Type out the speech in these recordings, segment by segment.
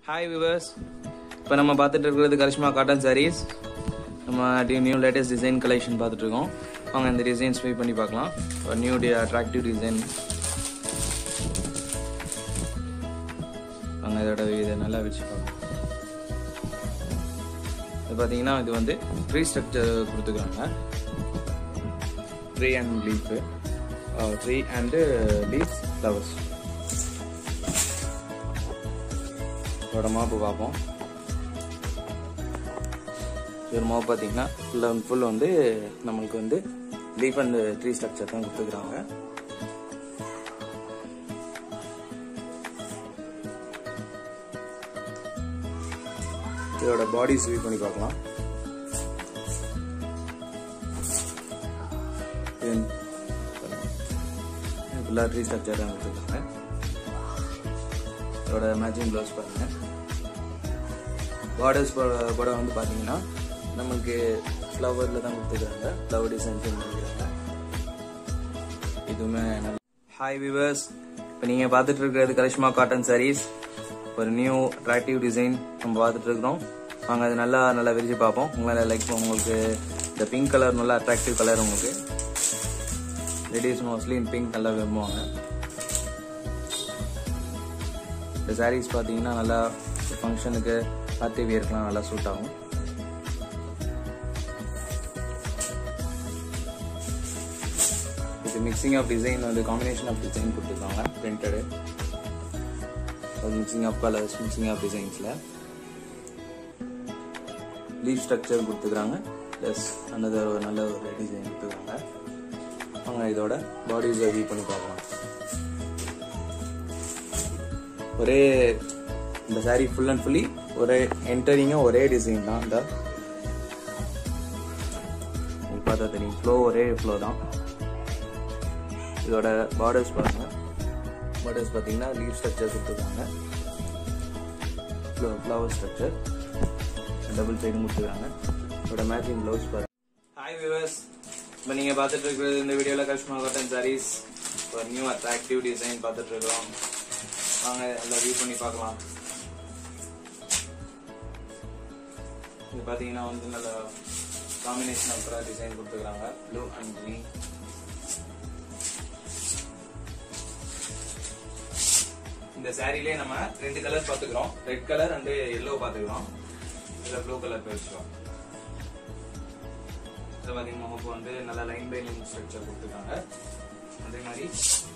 Hi viewers, இப்போ நம்ம பார்த்துட்டு இருக்கிறது கரிஷ்மா காட்டன் sarees. நம்ம நியூ லேட்டஸ்ட் டிசைன் கலெக்ஷன் பார்த்துட்டு இருக்கோம். வாங்க இந்த டிசைன்ஸ் ட்ரை பண்ணி பார்க்கலாம். ஒரு நியூ அட்ராக்டிவ் டிசைன். வாங்க இதோட இதை நல்லா வச்சு பார்க்கலாம். இது பார்த்தீங்கன்னா இது வந்து ட்ரீ ஸ்ட்ரக்சர் கொடுத்துக்கிறாங்க. Tree and leaf, tree and leaves flowers. இதோட மாப்பு பார்ப்போம். ஒரு மாப்பு பார்த்தீங்கன்னா ஃபுல் வந்து நம்மளுக்கு வந்து லீஃப் அண்ட் ட்ரீ ஸ்ட்ரக்சர் தான் கொடுத்துக்கிறாங்க. இதோட பாடிஸ் வியூ பண்ணி பார்க்கலாம். ஃபுல்லாக ட்ரீ ஸ்ட்ரக்சர் தான் கொடுத்துருக்காங்க. இதோட மேட்சிங் ப்ளவுஸ் பாருங்க. பார்டர்ஸ் கூட வந்து பார்த்தீங்கன்னா நம்மளுக்கு ஃப்ளவரில் தான் கொடுத்துருக்காங்க. ஃப்ளவர் டிசைன்ஸ் பண்ணிக்கிறாங்க. இதுவுமே நல்ல. ஹாய் வியூவர்ஸ், இப்போ நீங்கள் பார்த்துட்டு இருக்கிறது கரிஷ்மா காட்டன் சாரீஸ். ஒரு நியூ அட்ராக்டிவ் டிசைன் நம்ம பார்த்துட்டு இருக்கிறோம். வாங்க அது நல்லா விரிச்சு பார்ப்போம். உங்களால் லைக் உங்களுக்கு இந்த பிங்க் கலர் நல்லா அட்ராக்டிவ் கலர். உங்களுக்கு லேடிஸ் மோஸ்ட்லி பிங்க் நல்லா விரும்புவாங்க. இந்த சாரீஸ் பார்த்தீங்கன்னா நல்லா ஃபங்க்ஷனுக்கு பார்ட்டி வியர்க்கெலாம் நல்லா சூட் ஆகும். இது மிக்சிங் ஆஃப் டிசைன் வந்து காம்பினேஷன் ஆஃப் டிசைன் கொடுத்துருக்காங்க. Printed mixing of colours, mixing of டிசைன்ஸில் லீஃப் ஸ்ட்ரக்சர் கொடுத்துக்கிறாங்க. ப்ளஸ் நல்ல ஒரு டிசைன் கொடுத்துருக்காங்க. அவங்க இதோட பாடிஸ் வியூ பண்ணி பார்க்கலாம். ஒரே இந்த சாரீ ஃபுல் அண்ட் ஃபுல்லி ஒரே என்டரிங்கும் ஒரே டிசைன் தான். இந்த பார்த்தா தெரியும், ஃப்ளோ ஒரே ஃப்ளோ தான். இதோட பார்டர்ஸ் பாருங்க. பார்டர்ஸ் பார்த்தீங்கன்னா லீவ் ஸ்ட்ரக்சர் கொடுத்துருக்காங்க. ஃப்ளவர் ஸ்ட்ரக்சர் டபுள் சைடும் கொடுத்துருக்காங்க. இதோட மேட்சிங் ப்ளவுஸ் பாருங்க. ஹாய் வியூவர்ஸ், இப்போ நீங்கள் பார்த்துட்டு இருக்கிறது இந்த வீடியோவில் கரிஷ்மா காட்டன் சாரீஸ் ஒரு நியூ அட்ராக்டிவ் டிசைன் பார்த்துட்டு இருக்கிறோம். வாங்க நல்லா வியூ பண்ணி பார்க்கலாம். இது பார்த்தீங்கன்னா வந்து நல்ல காம்பினேஷன் ஆஃப் கலர் டிசைன் கொடுத்துருக்காங்க. Blue and green. இந்த சாரிலே நம்ம 2 கலர் பார்த்துக்கிறோம். ரெட் கலர் அண்ட் எல்லோ பார்த்துக்கிறோம். இதில் ப்ளூ கலர் போயிடுச்சோம். இதை பார்த்தீங்கன்னா நமக்கு வந்து நல்ல லைன் பை லைன் ஸ்ட்ரக்சர் கொடுத்துருக்காங்க. அதே மாதிரி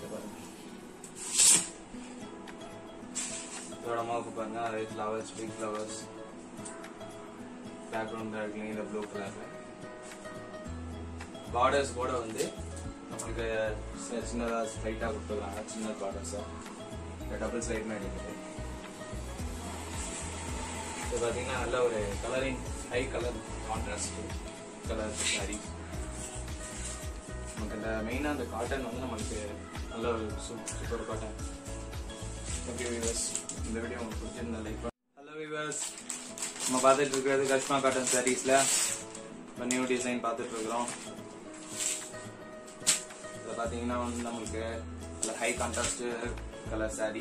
இதோட மாவுக்கு பாருங்க, அதே ஃப்ளவர்ஸ், பிக் ஃப்ளவர்ஸ் பேக்ரவுண்ட் இருக்குங்க. இந்த ப்ளூ கலர்ல பார்டர்ஸ் கூட வந்து நம்மளுக்கு சின்னதா ஸ்ட்ரைட்டா கொடுத்துருக்காங்க. சின்ன பார்டர்ஸ் டபுள் சைட் மாதிரி இருக்குது. இது பார்த்தீங்கன்னா நல்ல ஒரு colouring, high colour contrast colour sari. நமக்கு இந்த மெயினாக அந்த காட்டன் வந்து நம்மளுக்கு நல்ல ஒரு சூப்பர் காட்டன். ஓகே வியூவர்ஸ், இந்த வீடியோ உங்களுக்கு பிடிச்சிருந்தா லைக் பண்ணுங்க. ஹலோ வியூவர்ஸ், நம்ம பார்த்துட்டு இருக்கிறது கரிஷ்மா காட்டன் சாரீஸ்ல இப்போ நியூ டிசைன் பார்த்துட்டு இருக்கிறோம். இதில் பார்த்தீங்கன்னா வந்து நம்மளுக்கு ஹை கான்ட்ராஸ்ட் கலர் சாரி.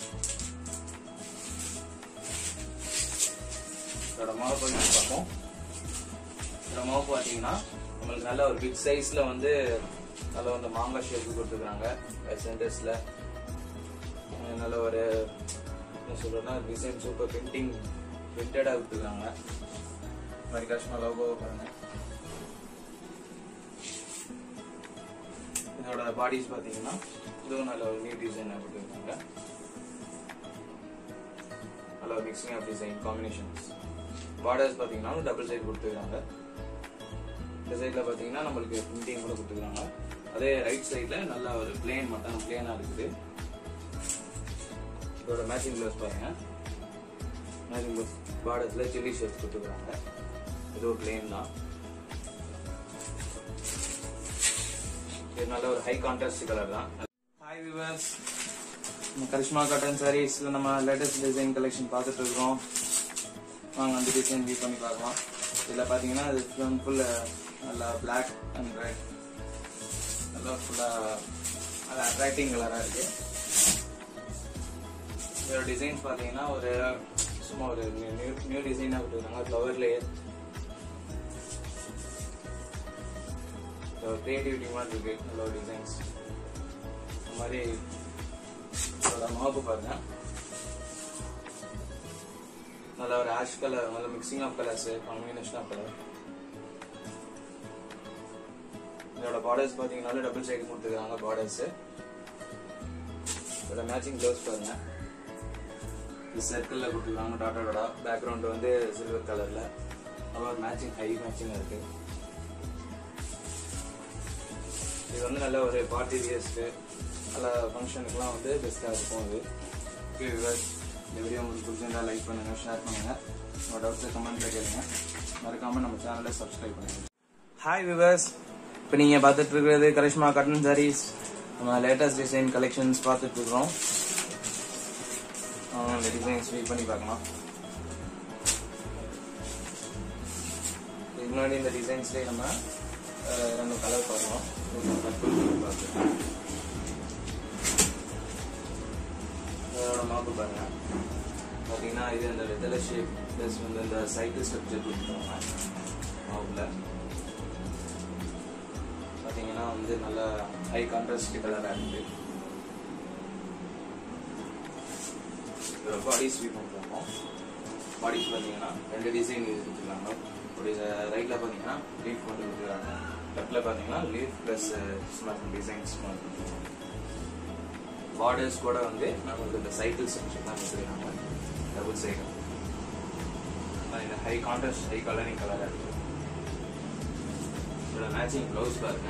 இதோட மாவு பார்ப்போம். இதோட மாவு பார்த்தீங்கன்னா நம்மளுக்கு நல்ல ஒரு பிக் சைஸ்ல வந்து நல்ல வந்து மாங்காய் ஷேப் கொடுத்துருக்காங்க. சென்டர்ஸ்ல நல்ல ஒரு என்ன சொல்றேன்னா டிசைன் சூப்பர் பிரிண்டடா கொடுத்துருக்காங்க. மாதிரி கஷ்டமா லோகோ பாருங்க. இதோட பாடிஸ் பார்த்தீங்கன்னா இதுவும் நல்ல ஒரு நியூ டிசைன் கொடுத்துருக்காங்க. நல்ல ஒரு mixing of design combinations. Borders பார்த்தீங்கன்னா டபுள் சைட் கொடுத்துருக்காங்க. இந்த சைடில் பார்த்தீங்கன்னா நம்மளுக்கு பிரிண்டிங் கூட கொடுத்துருக்காங்க. அதே ரைட் சைடில் நல்லா ஒரு பிளேன் மட்டும் பிளேனாக இருக்குது. இதோட மேட்சிங் ப்ளவுஸ் பாருங்க. மேட்சிங் ப்ளவுஸ் பார்டர்ஸில் சில்லி ஷேப்ஸ் கொடுத்துருக்காங்க. இது ஒரு பிளேன் தான். இது நல்ல ஒரு ஹை கான்ட்ராஸ்ட் கலர் தான். ஹாய் வியூவர்ஸ், கரிஷ்மா காட்டன் சாரீஸ்ல நம்ம லேட்டஸ்ட் டிசைன் கலெக்ஷன் பார்த்துட்டு இருக்கோம். வாங்க அந்த டிசைன் வியூ பண்ணி பார்க்கலாம். இதில் பார்த்தீங்கன்னா இது ஃபுல் நல்லா பிளாக் அண்ட் ரெட் நல்லா ஃபுல்லாக அது அட்ராக்டிங் கலராக இருக்குது. இதோட டிசைன்ஸ் பார்த்தீங்கன்னா ஒரு சும்மா ஒரு நியூ டிசைனா கொடுத்துருக்காங்க. ஃப்ளவர்லயே கிரியேட்டிவிட்டி மாதிரி இருக்கு. நல்ல ஒரு டிசைன்ஸ். இந்த மாதிரி மாப்பு பாருங்க. நல்ல ஒரு ஆஷ் கலர், நல்ல mixing of colours, combination of colour. இதோட பார்டர்ஸ் பாத்தீங்கன்னா டபுள் சைடு கொடுத்துருக்காங்க பார்டர்ஸ். இதோட மேட்சிங் க்ளவுஸ் பாருங்க. இது சர்க்கிள்ல கொடுத்துருக்காங்க டாட்டோட. பேக்ரவுண்ட் வந்து சில்வர் கலர்ல. அப்புறம் மேட்சிங் ஹை மேட்சிங் இருக்கு. இது வந்து நல்ல ஒரு பார்ட்டி வியர்ஸ்க்கு, நல்ல ஃபங்க்ஷனுக்குலாம் வந்து பெஸ்ட்டாக இருக்கும். இது ஓகே வியூவர்ஸ், இந்த வீடியோ உங்களுக்கு பிடிச்சிருந்தா லைக் பண்ணுங்க, ஷேர் பண்ணுங்க, உங்களோட டவுட்ஸை கமெண்ட்ல கேளுங்க. மறக்காம நம்ம சேனலை சப்ஸ்கிரைப் பண்ணுங்க. ஹாய் வியூவர்ஸ், இப்போ நீங்க பார்த்துட்டு இருக்கிறது கரிஷ்மா காட்டன் சாரீஸ். நம்ம லேட்டஸ்ட் டிசைன் கலெக்ஷன்ஸ் பார்த்துட்டு இருக்கிறோம். இந்த டிசைன்ஸ் ரீட் பண்ணி பார்க்கலாம். இதுக்கு முன்னாடி இந்த டிசைன்ஸ்லேயே நம்ம 2 கலர் பார்க்கலாம். இதோட மாப்பு பாருங்க. பார்த்தீங்கன்னா இது இந்த வெத்தலை ஷேப் ப்ளஸ் வந்து இந்த சைக்கிள் ஸ்ட்ரக்சர் கொடுத்துருவாங்க மாவுல. பார்த்தீங்கன்னா வந்து நல்ல ஹை கான்ட்ராஸ்ட் கலராக இருக்கு. இதோட பாடிஸ் ஸ்வீப் பண்ணிருக்கோம். பாடிஸ் பார்த்தீங்கன்னா 2 டிசைன் கொடுத்துருக்காங்க. ஒரு ரைட்ல பார்த்தீங்கன்னா லீஃப் மட்டும் கொடுத்துருக்காங்க. லெஃப்ட்ல பார்த்தீங்கன்னா லீஃப் பிளஸ் ஸ்மார்ட் டிசைன்ஸ் மாதிரி. பார்டர்ஸ் கூட வந்து நமக்கு இந்த சைக்கிள் செக்ஷன் தான் கொடுத்துருக்காங்க. டபுள் சைடு இந்த ஹை கான்ட்ராஸ்ட், ஹை கலரிங் கலராக இருக்கு. இதோட மேட்சிங் ப்ளவுஸ் பாருங்க.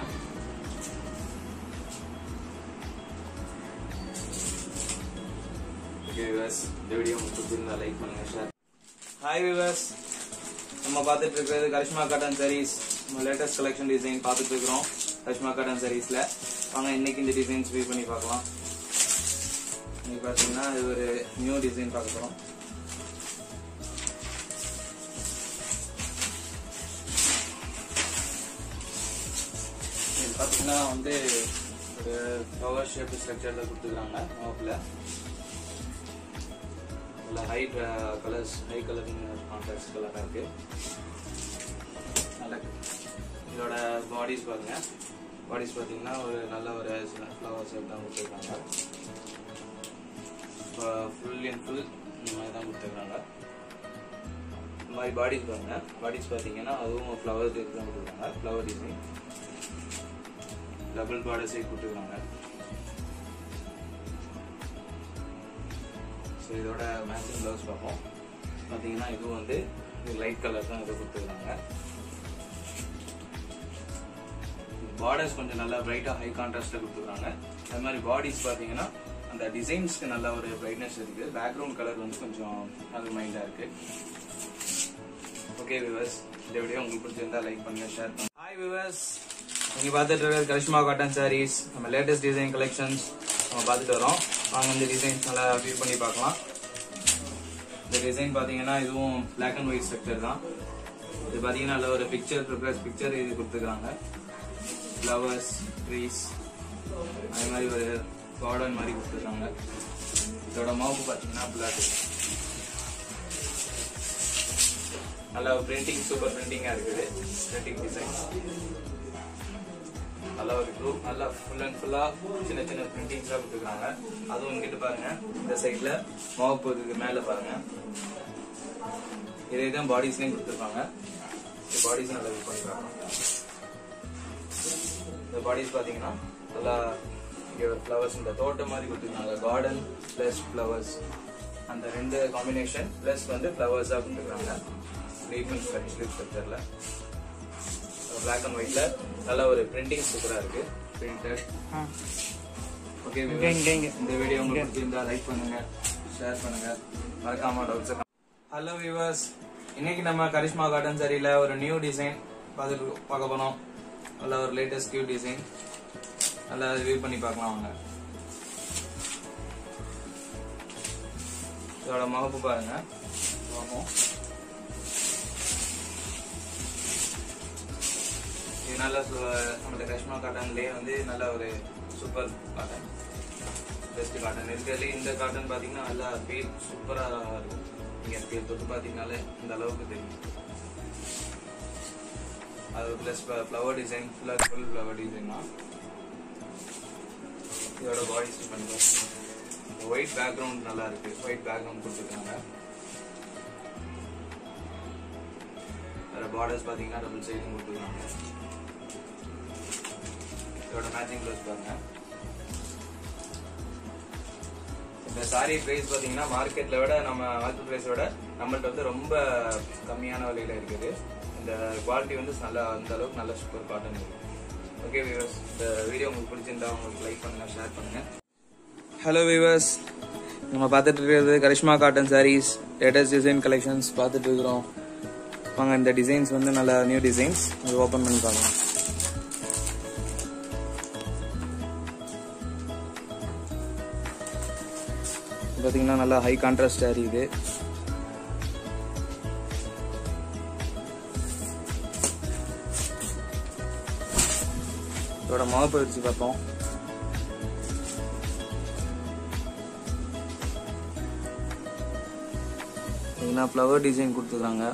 ஓகே வியூவர்ஸ், இந்த வீடியோ உங்களுக்கு பிடிச்சிருந்தா லைக் பண்ணுங்க, ஷேர். ஹாய் வியூவர்ஸ், நம்ம பார்த்துட்டு இருக்கிறது கரிஷ்மா காட்டன் சாரீஸ். நம்ம லேட்டஸ்ட் கலெக்ஷன் டிசைன் பார்த்துட்டு இருக்கிறோம் கரிஷ்மா காட்டன் சாரீஸ்ல. வாங்க இன்னைக்கு இந்த டிசைன்ஸ் வியூ பண்ணி பார்க்கலாம். இன்னைக்கு பார்த்தீங்கன்னா இது ஒரு நியூ டிசைன் பார்க்க போறோம். இது பார்த்தீங்கன்னா வந்து ஒரு ஃப்ளவர் ஷேப் ஸ்ட்ரக்சர்ல கொடுத்துருக்காங்க மாவுல. High colours, high colour contrast கலரா இருக்கு. இதோட பாடிஸ் பாருங்க. பாடிஸ் பாத்தீங்கன்னா ஒரு நல்ல ஒரு ஃப்ளவர் ஷேப் தான் கொடுத்துருக்காங்க. ஃபுல் அண்ட் ஃபுல் இந்த மாதிரி தான் கொடுத்துருக்காங்க. இந்த மாதிரி பாடிஸ் பாருங்க. பாடிஸ் பாத்தீங்கன்னா அதுவும் ஃப்ளவர் தான் கொடுத்துருக்காங்க. Flower design double border side கொடுத்துருக்காங்க. ஸோ இதோட மேட்சிங் ப்ளவுஸ் பார்ப்போம். பார்த்தீங்கன்னா இதுவும் வந்து லைட் கலர் தான் இதை கொடுத்துருக்காங்க. பார்டர்ஸ் கொஞ்சம் நல்லா பிரைட்டாக ஹை கான்ட்ராஸ்டாக கொடுத்துருக்காங்க. அது மாதிரி பாடிஸ் பார்த்தீங்கன்னா அந்த டிசைன்ஸ்க்கு நல்ல ஒரு பிரைட்னஸ் இருக்கு. பேக்ரவுண்ட் கலர் வந்து கொஞ்சம் நல்ல மைண்டாக இருக்கு. ஓகே வியூவர்ஸ், இந்த வீடியோ உங்களுக்கு பிடிச்சிருந்தா லைக் பண்ணுங்க, ஷேர் பண்ணுங்க. ஹாய் வியூவர்ஸ், நீங்க பார்த்துட்டு இருக்கிறது கரிஷ்மா காட்டன் சாரீஸ். நம்ம லேட்டஸ்ட் டிசைன் கலெக்ஷன்ஸ் நம்ம பார்த்துட்டு வரோம். வாங்க இந்த டிசைன்ஸ் நல்லா வியூ பண்ணி பார்க்கலாம். இந்த டிசைன் பார்த்தீங்கன்னா இதுவும் பிளாக் அண்ட் ஒயிட் ஸ்ட்ரக்சர் தான். இது பார்த்தீங்கன்னா நல்ல ஒரு பிக்சர் இது கொடுத்துருக்காங்க. ஃப்ளவர்ஸ், ட்ரீஸ், அதே மாதிரி ஒரு கார்டன் மாதிரி கொடுத்துருக்காங்க. இதோட மாவு பார்த்தீங்கன்னா பிளாக். நல்ல பிரிண்டிங், சூப்பர் பிரிண்டிங்கா இருக்குது. பிரிண்டிங் டிசைன் நல்லா ஒரு குரூப், நல்லா ஃபுல் அண்ட் ஃபுல்லா சின்ன சின்ன பிரிண்டிங்ஸா கொடுத்துருக்காங்க. அதுவும் இங்கிட்டு பாருங்க, இந்த சைட்ல மாவு இதுக்கு மேல பாருங்க. இதே தான் பாடிஸ்லயும் கொடுத்துருக்காங்க. பாடிஸ் நல்லா யூஸ் பண்ணி பார்க்கலாம். இந்த பாடிஸ் பாத்தீங்கன்னா நல்லா ஃப்ளவர்ஸ், இந்த தோட்டம் மாதிரி கொடுத்துருக்காங்க. கார்டன் பிளஸ் ஃப்ளவர்ஸ், அந்த 2 காம்பினேஷன் பிளஸ் வந்து ஃப்ளவர்ஸா கொடுத்துருக்காங்க. ஸ்ட்ரக்சர்ல பிளாக் அண்ட் ஒயிட்ல நல்ல ஒரு பிரிண்டிங் சூப்பரா இருக்கு. பிரிண்டட். ஓகே, இந்த வீடியோ உங்களுக்கு பிடிச்சிருந்தா லைக் பண்ணுங்க, ஷேர் பண்ணுங்க, மறக்காம டவுட்ஸ். ஹலோ வியூவர்ஸ், இன்னைக்கு நம்ம கரிஷ்மா காட்டன் சாரியில ஒரு நியூ டிசைன் பார்க்க போனோம். நல்ல ஒரு லேட்டஸ்ட் கியூட் டிசைன் நல்லா வியூ பண்ணி பார்க்கலாம் வாங்க. இதோட முகப்பு பாருங்க. இது நல்ல நம்மளோட கரிஷ்மா காட்டன்லயே வந்து நல்ல ஒரு சூப்பர் காட்டன், பெஸ்ட் காட்டன் இருக்கிறதுல இந்த காட்டன் பாத்தீங்கன்னா நல்லா ஃபீல் சூப்பரா இருக்கும். நீங்க மெட்டீரியல் தொட்டு பார்த்தீங்கனாலே இந்த அளவுக்கு தெரியும். அது ப்ளஸ் ஃப்ளவர் டிசைன், ஃபுல்லாக ஃபுல் ஃப்ளவர் டிசைன் தான். இதோட பாடி ஸ்டிச் பண்ணுறோம். ஒயிட் பேக்ரவுண்ட் நல்லா இருக்கு, ஒயிட் பேக்ரவுண்ட் கொடுத்துருக்காங்க. பார்டர்ஸ் பார்த்தீங்கன்னா டபுள் சைடும் கொடுத்துருக்காங்க. இதோட மேட்சிங் ப்ளவுஸ் பாருங்க. இந்த சாரி பிரைஸ் பார்த்தீங்கன்னா மார்க்கெட்ல விட நம்ம மார்க்கெட் பிரைஸை விட நம்மள்ட்ட வந்து ரொம்ப கம்மியான விலையில இருக்குது. இந்த குவாலிட்டி வந்து நல்லா அந்த அளவுக்கு நல்ல சூப்பர் காட்டன் இருக்கு. ஓகே வியூவர்ஸ், இந்த வீடியோ உங்களுக்கு பிடிச்சிருந்தா உங்களுக்கு லைக் பண்ணுங்க, ஷேர் பண்ணுங்க. ஹலோ வியூவர்ஸ், நம்ம பார்த்துட்டு இருக்கிறது Karishma cotton sarees latest design collections பார்த்துட்டு இருக்கிறோம். வாங்க, இந்த டிசைன்ஸ் வந்து நல்ல நியூ டிசைன்ஸ், இது ஓப்பன் பண்ணி பார்க்கலாம். பார்த்தீங்கன்னா நல்லா ஹை கான்ட்ராஸ்ட் சாரி இது. இதோட முகப்பு வச்சு பார்த்தோம். பார்த்தீங்கன்னா ஃப்ளவர் டிசைன் கொடுத்துருக்காங்க.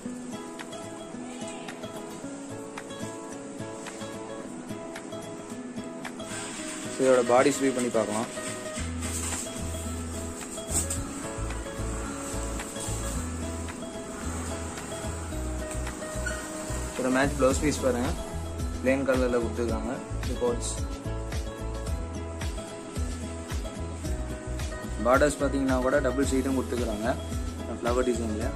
இதோட பாடி ஸ்வீப் பண்ணி பார்க்கலாம். இதோட மேட்ச் ப்ளவுஸ் பீஸ் பாருங்க, பிளேன் கலர்ல கொடுத்துருக்காங்க. ரிப்போர்ட்ஸ் பார்டர்ஸ் பார்த்தீங்கன்னா கூட டபுள் ஷீட்டும் கொடுத்துருக்காங்க ஃப்ளவர் டிசைன்ல.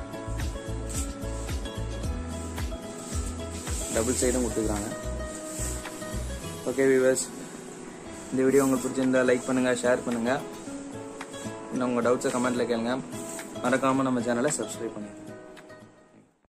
டபுள் சைடும் கொடுத்துருக்காங்க. ஓகே வியூவர்ஸ், இந்த வீடியோ உங்களுக்கு பிடிச்சிருந்தா லைக் பண்ணுங்க, ஷேர் பண்ணுங்க. இன்னும் உங்க டவுட்ஸை கமெண்ட்ல கேளுங்க. மறக்காம நம்ம சேனலை சப்ஸ்கிரைப் பண்ணுங்க.